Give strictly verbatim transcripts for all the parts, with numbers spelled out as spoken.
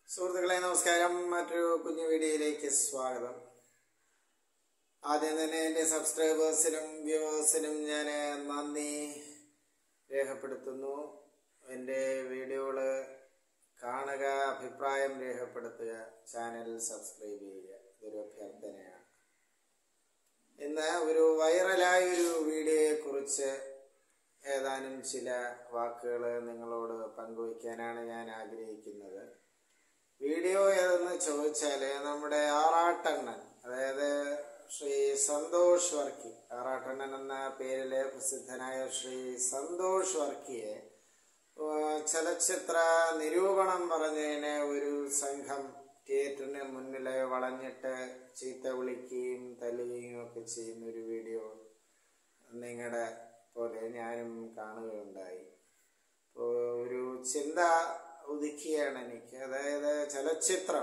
സുഹൃത്തുക്കളെ നമസ്കാരം. മറ്റൊരു കുഞ്ഞു വീഡിയോയിലേക്ക് സ്വാഗതം. ആദ്യം തന്നെ എൻ്റെ സബ്സ്ക്രൈബേഴ്സിനും വ്യൂവേഴ്സിനും ഞാൻ നന്ദി രേഖപ്പെടുത്തുന്നു. എൻ്റെ വീഡിയോകൾ കാണുക, അഭിപ്രായം രേഖപ്പെടുത്തുക, ചാനൽ സബ്സ്ക്രൈബ് ചെയ്യുക. ഇതൊരു അഭ്യർത്ഥനയാണ്. ഇന്ന് ഒരു വൈറലായ ഒരു വീഡിയോയെക്കുറിച്ച് ഏതാനും ചില വാക്കുകൾ നിങ്ങളോട് പങ്കുവയ്ക്കാനാണ് ഞാൻ ആഗ്രഹിക്കുന്നത്. വീഡിയോ ഏതെന്ന് ചോദിച്ചാൽ നമ്മുടെ ആറാട്ടണ്ണൻ, അതായത് ശ്രീ സന്തോഷ് വർക്കി, ആറാട്ടണ്ണൻ എന്ന പേരിലെ പ്രസിദ്ധനായ ശ്രീ സന്തോഷ് വർക്കിയെ ചലച്ചിത്ര നിരൂപണം പറഞ്ഞതിന് ഒരു സംഘം തിയേറ്ററിന് മുന്നിൽ വളഞ്ഞിട്ട് ചീത്ത വിളിക്കുകയും തല്ലുകയും ഒക്കെ ചെയ്യുന്ന ഒരു വീഡിയോ നിങ്ങളുടെ പോലെ ഞാനും കാണുകയുണ്ടായി. അപ്പോൾ ഒരു ചിന്ത ഉദിക്കുകയാണ് എനിക്ക്. അതായത് ചലച്ചിത്രം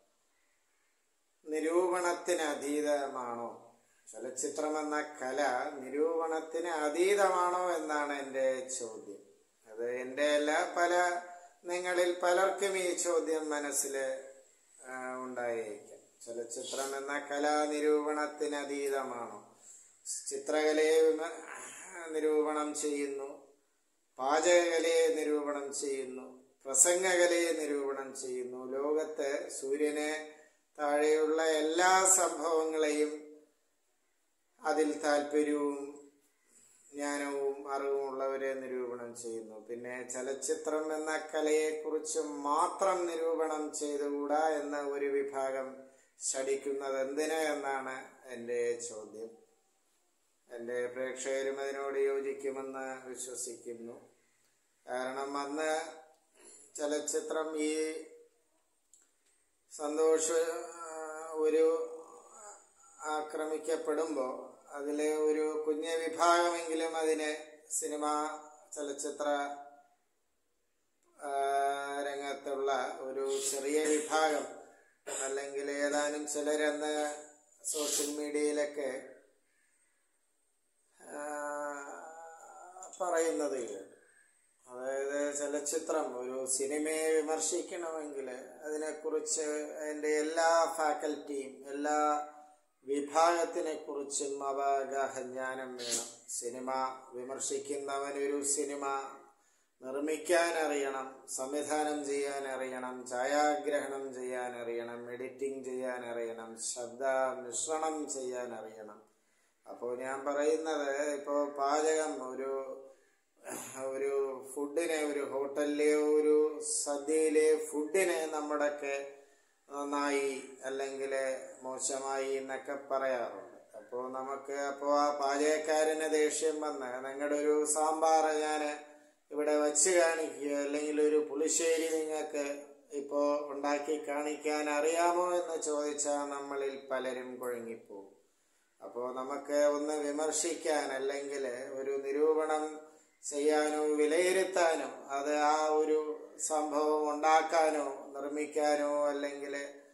നിരൂപണത്തിന് അതീതമാണോ? ചലച്ചിത്രം എന്ന കല നിരൂപണത്തിന് അതീതമാണോ എന്നാണ് എൻ്റെ ചോദ്യം. അത് എൻ്റെ അല്ല, പല നിങ്ങളിൽ പലർക്കും ഈ ചോദ്യം മനസ്സിൽ ഉണ്ടായേക്കാം. ചലച്ചിത്രം എന്ന കല നിരൂപണത്തിന് അതീതമാണോ? ചിത്രകലയെ നിരൂപണം ചെയ്യുന്നു, പാചകകലയെ നിരൂപണം ചെയ്യുന്നു, പ്രസംഗകലയെ നിരൂപണം ചെയ്യുന്നു. ലോകത്ത് സൂര്യന് താഴെയുള്ള എല്ലാ സംഭവങ്ങളെയും അതിൽ താല്പര്യവും ജ്ഞാനവും അറിവുമുള്ളവരെ നിരൂപണം ചെയ്യുന്നു. പിന്നെ ചലച്ചിത്രം എന്ന കലയെക്കുറിച്ച് മാത്രം നിരൂപണം ചെയ്തുകൂടാ എന്ന ഒരു വിഭാഗം ശഠിക്കുന്നത് എന്തിന് എന്നാണ് എൻ്റെ ചോദ്യം. എൻ്റെ പ്രേക്ഷകരും അതിനോട് യോജിക്കുമെന്ന് വിശ്വസിക്കുന്നു. കാരണം അന്ന് ചലച്ചിത്രം ഈ സന്തോഷ് ഒരു ആക്രമിക്കപ്പെടുമ്പോൾ അതിലെ ഒരു കുഞ്ഞു വിഭാഗമെങ്കിലും അതിനെ സിനിമ ചലച്ചിത്ര രംഗത്തുള്ള ഒരു ചെറിയ വിഭാഗം, അല്ലെങ്കിൽ ഏതാനും ചിലരെന്ന് സോഷ്യൽ മീഡിയയിലൊക്കെ പറയുന്നത്. അതായത് ചലച്ചിത്രം ഒരു സിനിമയെ വിമർശിക്കണമെങ്കിൽ അതിനെക്കുറിച്ച് അതിൻ്റെ എല്ലാ ഫാക്കൽറ്റിയും എല്ലാ വിഭാഗത്തിനെ കുറിച്ചും അവഗാഹജ്ഞാനം വേണം. സിനിമ വിമർശിക്കുന്നവനൊരു സിനിമ നിർമ്മിക്കാൻ അറിയണം, സംവിധാനം ചെയ്യാൻ അറിയണം, ഛായാഗ്രഹണം ചെയ്യാൻ അറിയണം, എഡിറ്റിംഗ് ചെയ്യാൻ അറിയണം, ശബ്ദ മിശ്രണം ചെയ്യാൻ അറിയണം. അപ്പോൾ ഞാൻ പറയുന്നത്, ഇപ്പോൾ പാചകം ഒരു ഒരു ഫുഡിനെ, ഒരു ഹോട്ടലിലെ ഒരു സദ്യയിലെ ഫുഡിനെ നമ്മുടെയൊക്കെ നന്നായി അല്ലെങ്കിൽ മോശമായി എന്നൊക്കെ പറയാറുണ്ട്. അപ്പോൾ നമുക്ക് അപ്പോൾ ആ പാചകക്കാരന് ദേഷ്യം വന്ന് നിങ്ങളുടെ ഒരു സാമ്പാർ ഞാൻ ഇവിടെ വച്ച് കാണിക്കുക, അല്ലെങ്കിൽ ഒരു പുളിശ്ശേരി നിങ്ങൾക്ക് ഇപ്പോൾ ഉണ്ടാക്കി കാണിക്കാൻ അറിയാമോ എന്ന് ചോദിച്ചാൽ നമ്മളിൽ പലരും കുഴങ്ങിപ്പോകും. അപ്പോൾ നമുക്ക് ഒന്ന് വിമർശിക്കാൻ അല്ലെങ്കിൽ ഒരു നിരൂപണം ചെയ്യാനോ വിലയിരുത്താനോ അത് ആ ഒരു സംഭവം ഉണ്ടാക്കാനോ നിർമ്മിക്കാനോ അല്ലെങ്കിൽ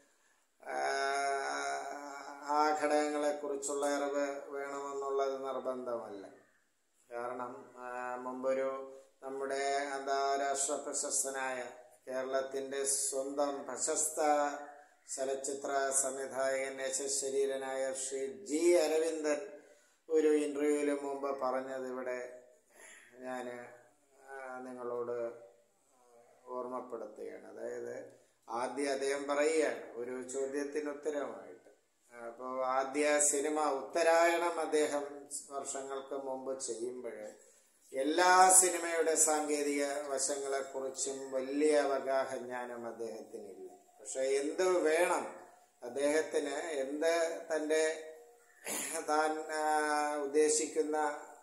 ആ ഘടകങ്ങളെക്കുറിച്ചുള്ള അറിവ് വേണമെന്നുള്ളത് നിർബന്ധമല്ല. കാരണം മുമ്പൊരു നമ്മുടെ അന്താരാഷ്ട്ര പ്രശസ്തനായ കേരളത്തിൻ്റെ സ്വന്തം പ്രശസ്ത ചലച്ചിത്ര സംവിധായകൻ യശശരീരനായ ശ്രീ ജി അരവിന്ദൻ ഒരു ഇന്റർവ്യൂവിന് മുമ്പ് പറഞ്ഞത് ഇവിടെ ഞാൻ നിങ്ങളോട് ഓർമ്മപ്പെടുത്തുകയാണ്. അതായത് ആദ്യം അദ്ദേഹം പറയുകയാണ് ഒരു ചോദ്യത്തിന് ഉത്തരമായിട്ട്. അപ്പോൾ ആദ്യ സിനിമ ഉത്തരായണം അദ്ദേഹം വർഷങ്ങൾക്ക് മുമ്പ് ചെയ്യുമ്പോൾ എല്ലാ സിനിമയുടെ സാങ്കേതിക വശങ്ങളെക്കുറിച്ചും വലിയ അവഗാഹജ്ഞാനം അദ്ദേഹത്തിനില്ല. പക്ഷെ എന്ത് വേണം അദ്ദേഹത്തിന്, എന്ത് തൻ്റെ താൻ ഉദ്ദേശിക്കുന്ന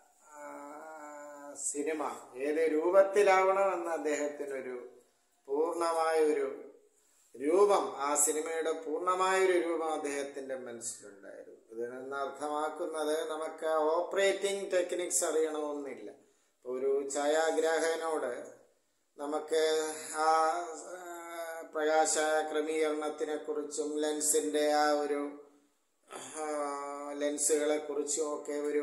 സിനിമ ഏത് രൂപത്തിലാവണമെന്ന് അദ്ദേഹത്തിനൊരു പൂർണ്ണമായൊരു രൂപം, ആ സിനിമയുടെ പൂർണ്ണമായൊരു രൂപം അദ്ദേഹത്തിൻ്റെ മനസ്സിലുണ്ടായിരുന്നു. ഇതിൽ നിന്ന് അർത്ഥമാക്കുന്നത് നമുക്ക് ഓപ്പറേറ്റിംഗ് ടെക്നിക്സ് അറിയണമെന്നില്ല. ഒരു ഛായാഗ്രാഹകനോട് നമുക്ക് ആ പ്രകാശ ക്രമീകരണത്തിനെ കുറിച്ചും ലെൻസിൻ്റെ ആ ഒരു ലെൻസുകളെ കുറിച്ചും ഒക്കെ ഒരു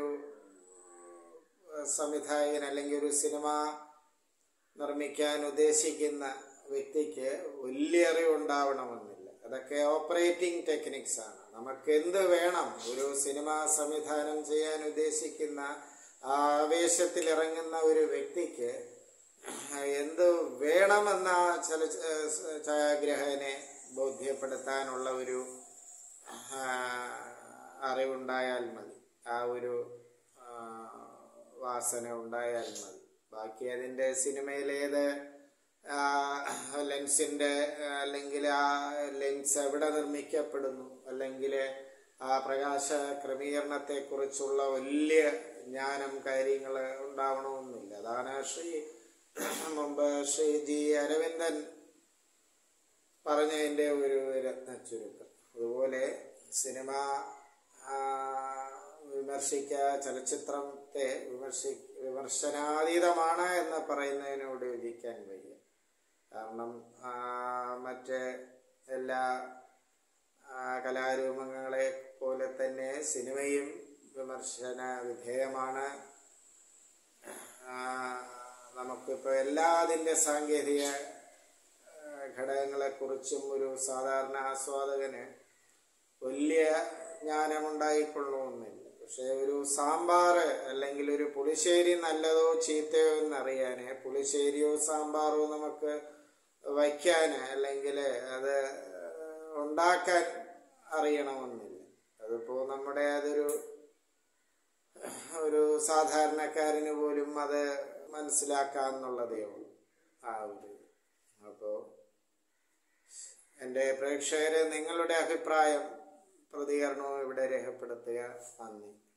സംവിധായകൻ അല്ലെങ്കിൽ ഒരു സിനിമ നിർമ്മിക്കാൻ ഉദ്ദേശിക്കുന്ന വ്യക്തിക്ക് വലിയ അറിവുണ്ടാവണമെന്നില്ല. അതൊക്കെ ഓപ്പറേറ്റിംഗ് ടെക്നിക്സ് ആണ്. നമുക്ക് എന്ത് വേണം, ഒരു സിനിമ സംവിധാനം ചെയ്യാൻ ഉദ്ദേശിക്കുന്ന ആവേശത്തിൽ ഇറങ്ങുന്ന ഒരു വ്യക്തിക്ക് എന്ത് വേണമെന്ന ചല ഛായാഗ്രഹനെ ബോധ്യപ്പെടുത്താനുള്ള ഒരു അറിവുണ്ടായാൽ മതി, ആ ഒരു വാസന ഉണ്ടായാൽ മതി. ബാക്കി അതിൻ്റെ സിനിമയിലേത് ലെൻസിൻ്റെ അല്ലെങ്കിൽ ആ ലെൻസ് എവിടെ നിർമ്മിക്കപ്പെടുന്നു, അല്ലെങ്കിൽ ആ പ്രകാശ ക്രമീകരണത്തെക്കുറിച്ചുള്ള വലിയ ജ്ഞാനം കാര്യങ്ങൾ ഉണ്ടാവണമെന്നില്ല. അതാണ് ശ്രീ മുമ്പ് ശ്രീ ജി അരവിന്ദൻ പറഞ്ഞതിൻ്റെ ഒരു രത്നച്ചുരുക്കം. അതുപോലെ സിനിമ വിമർശിക്ക ചലച്ചിത്രത്തെ വിമർശി വിമർശനാതീതമാണ് എന്ന് പറയുന്നതിനോട് യോജിക്കാൻ വയ്യ. കാരണം മറ്റ് എല്ലാ കലാരൂപങ്ങളെ പോലെ തന്നെ സിനിമയും വിമർശന വിധേയമാണ്. നമുക്കിപ്പോൾ എല്ലാ അതിൻ്റെ സാങ്കേതിക ഘടകങ്ങളെക്കുറിച്ചും ഒരു സാധാരണ ആസ്വാദകന് വലിയ ജ്ഞാനമുണ്ടായിക്കൊള്ളണമെന്നില്ല. പക്ഷെ ഒരു സാമ്പാർ അല്ലെങ്കിൽ ഒരു പുളിശ്ശേരി നല്ലതോ ചീത്തയോ എന്നറിയാൻ പുളിശ്ശേരിയോ സാമ്പാറോ നമുക്ക് വയ്ക്കാൻ അല്ലെങ്കിൽ അത് ഉണ്ടാക്കാൻ അറിയണമെന്നില്ല. അതിപ്പോൾ നമ്മുടെ അതൊരു ഒരു സാധാരണക്കാരന് പോലും അത് മനസ്സിലാക്കാമെന്നുള്ളതേ ഉള്ളൂ ആ ഒരു. അപ്പോൾ എൻ്റെ പ്രേക്ഷകരെ നിങ്ങളുടെ അഭിപ്രായം പ്രതികരണവും ഇവിടെ രേഖപ്പെടുത്തുക. നന്ദി.